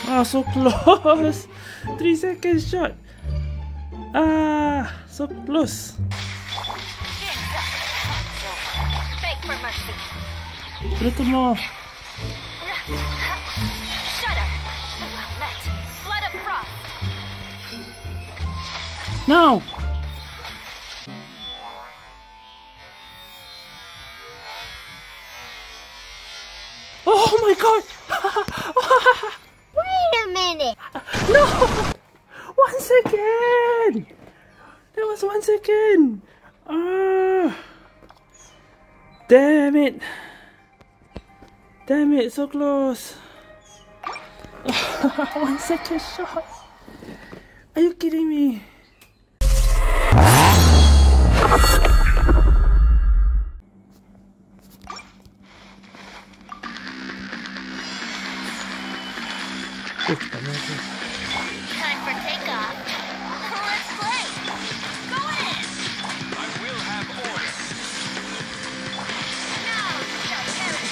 Oh, so close. 3 second shot. Ah, so close. Beg for mercy. Little more. Shudder. Met. Blood of frost. Now. Oh my god. Wait a minute. No. 1 second. That was 1 second. Ah. Damn it. Damn it, so close. 1 second shot. Are you kidding me? Time for takeoff. Let's play. Go in. I will have order. Now, shall perish.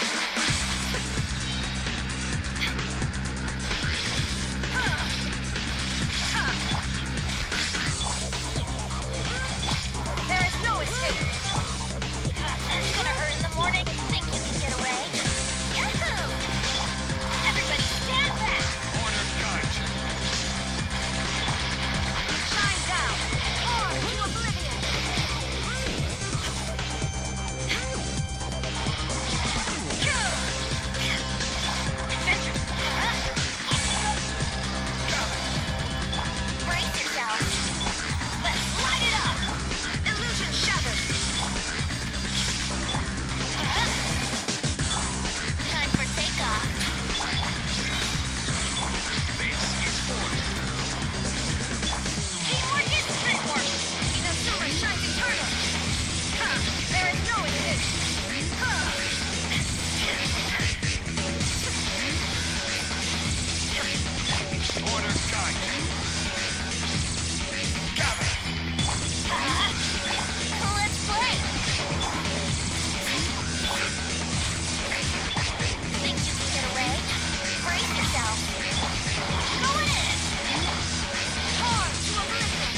There is no escape. It's gonna hurt in the morning. Think you can get away? Yahoo! Everybody stand back. Order cut. Shine down. On to oblivion. Brace yourself. Let's light it up. Illusion shattered. Time for takeoff. This is order. Teamwork is teamwork. Inazuma shines eternal. There is no escape. Order cut. Gather. Let's play. Think you can get away? Brace yourself. Go in. Hard to oblivion.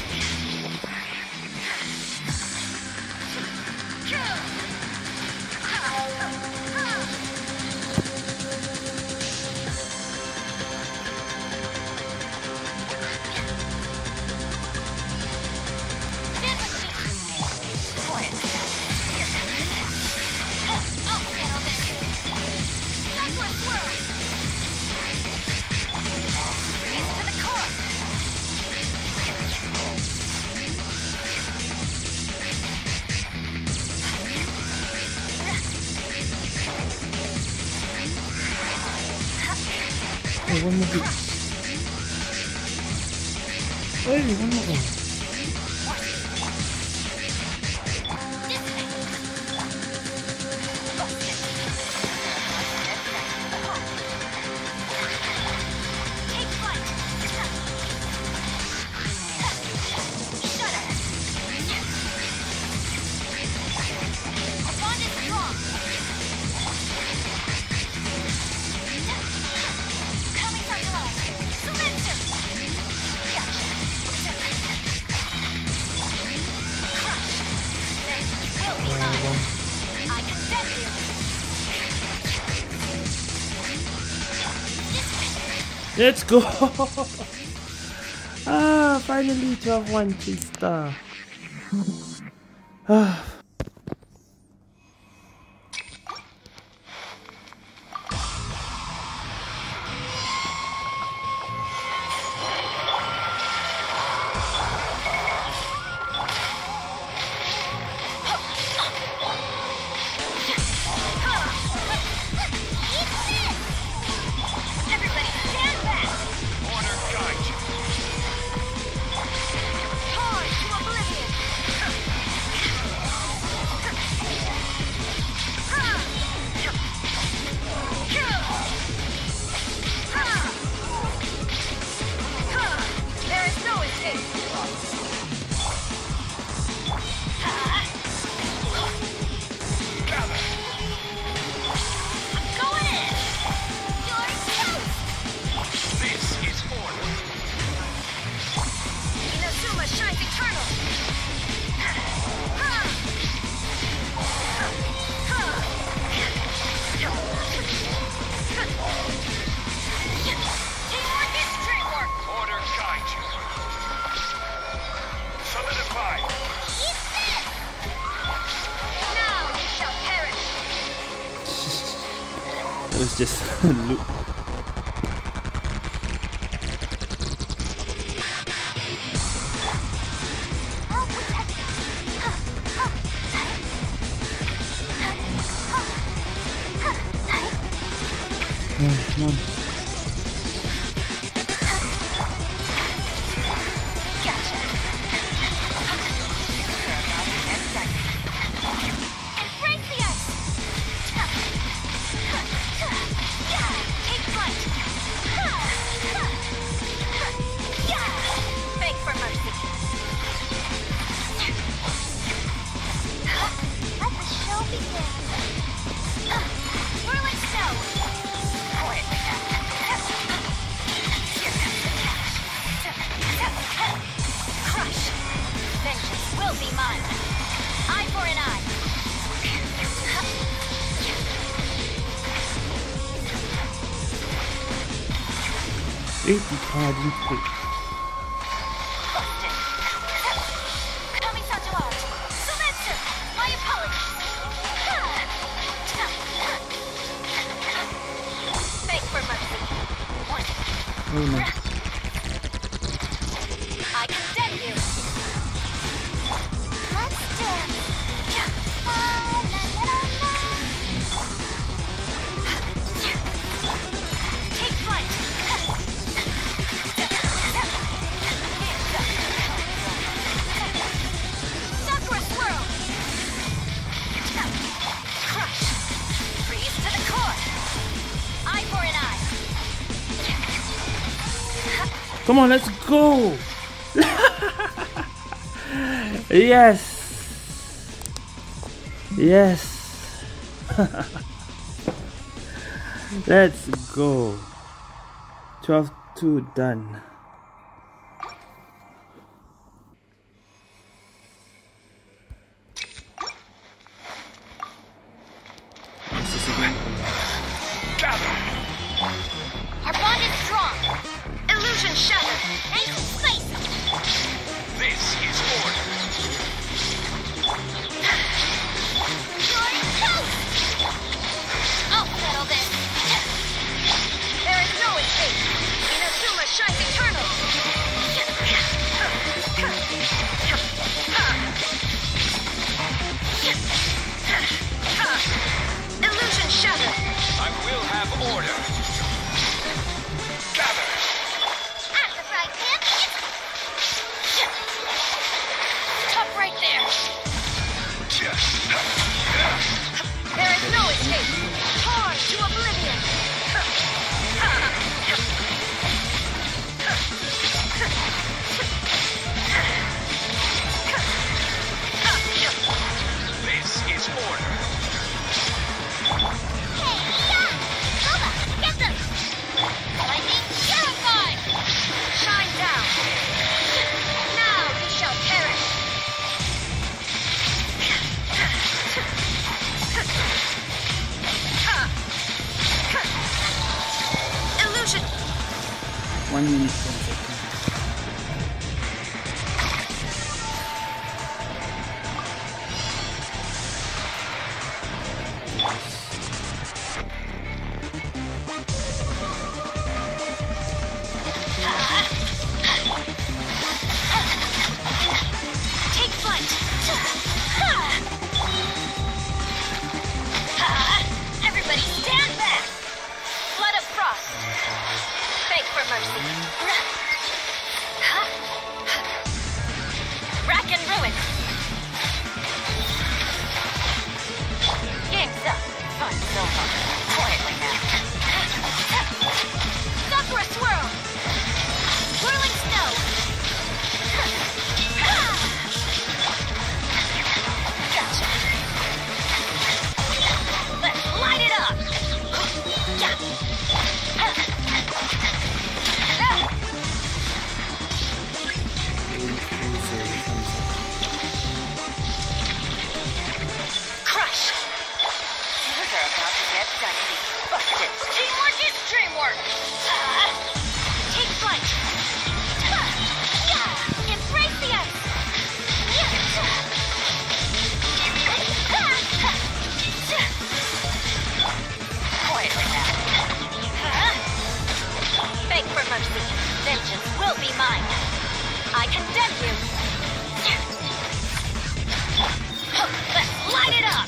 Oh, one more hit. Hey, one more one. Take flight. Shudder. A bond is strong. Coming from below. Surrender. Crush. Then you will be mine. I condemn you. Let's go! Ah, finally 12-1 3-star. Ah. Everybody stand back. Order cut. Hard to oblivion. That was just loot. Come on. Gotcha. Embrace the ice. Take flight. Beg for mercy. Let the show begin. Whirling snow. Crush. Vengeance will be mine. Eye for an eye. 80 card input. Busted. Kami-sato art. Sumetsu. My apologies. Beg for mercy. One. Oh no. I condemn you. Let's dance. La, la, la, la. Take flight. Sakura swirl. Crush. Freeze to the core. Eye for an eye. Come on, let's go. Yes. Yes. Let's go. 12-2 done. Gather. Our bond is strong. Illusion shattered. Ace space. This is order. You're toast. I'll settle this. There is no escape. Inazuma shines eternal. Illusion shattered. I will have order. Gather. At the fry pan. Stop right there. There is no escape. Torn to oblivion. This is order. Hey, yeah! Boba, get them! Lightning purified! Shine down! Now you shall perish! Illusion! 1 minute 10 seconds. Take flight! Everybody stand back! Flood of frost! Beg for mercy!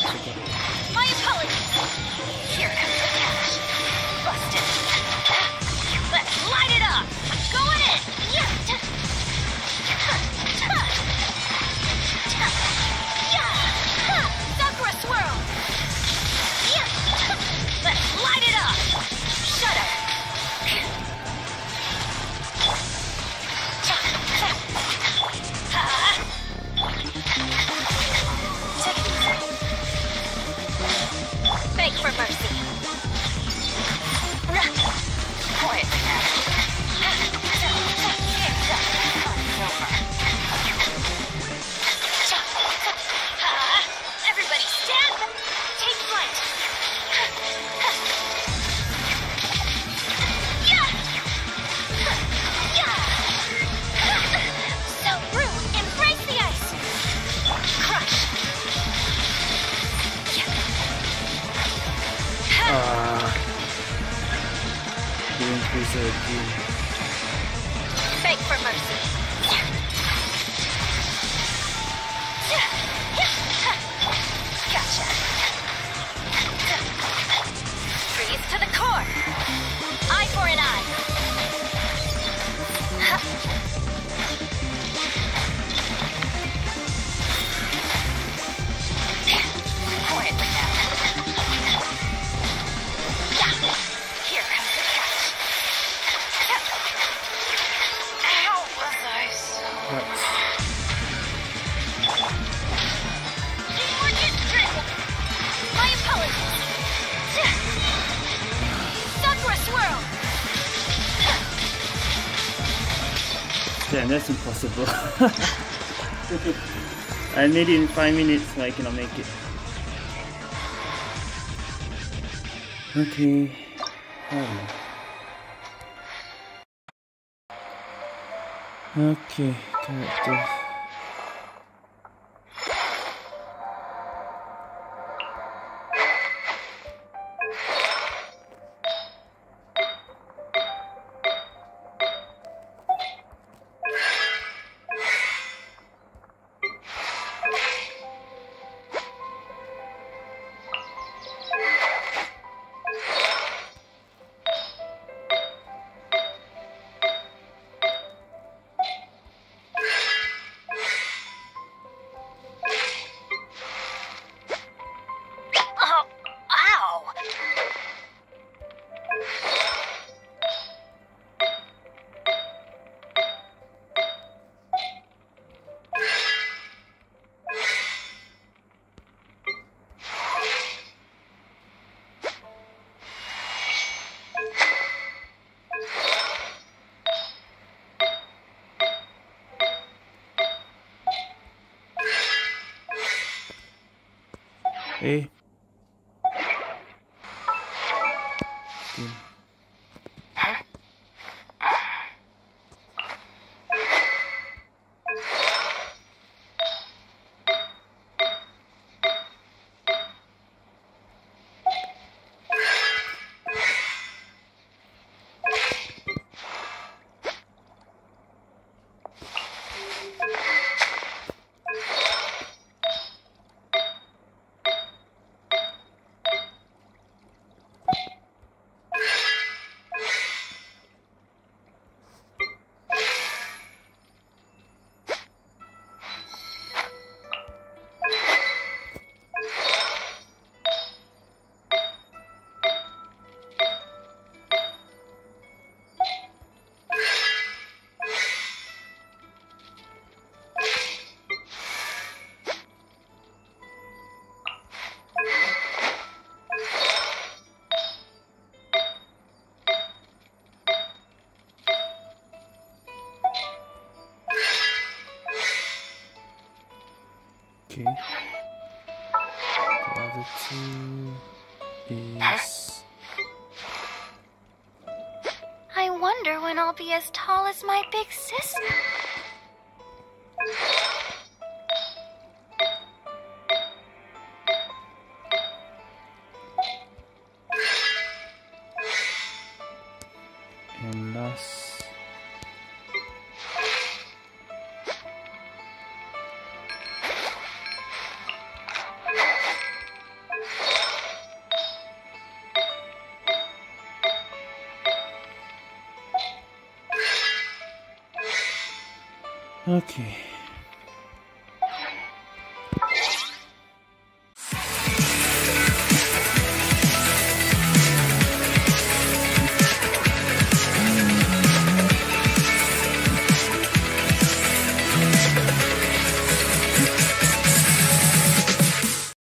My apologies. Here comes the catch. Busted. Let's light it up. Going in. Yeah. Sakura swirl. Yeah. Let's light it up. Shudder. Beg for mercy. Quiet now. Everybody stand. Take flight. So rude. Embrace the ice. Crush. Didn't increase it again. Beg for mercy. Gotcha. Freeze to the core. Eye for an eye. Quietly now. Here comes the catch. How was I so... Teamwork is critical. My apologies. Sakura swirl. Damn, that's impossible. I made it in 5 minutes, so I cannot make it. Okay. Okay, character. Hey. Okay. The other two is... I wonder when I'll be as tall as my big sister. And last... Okay.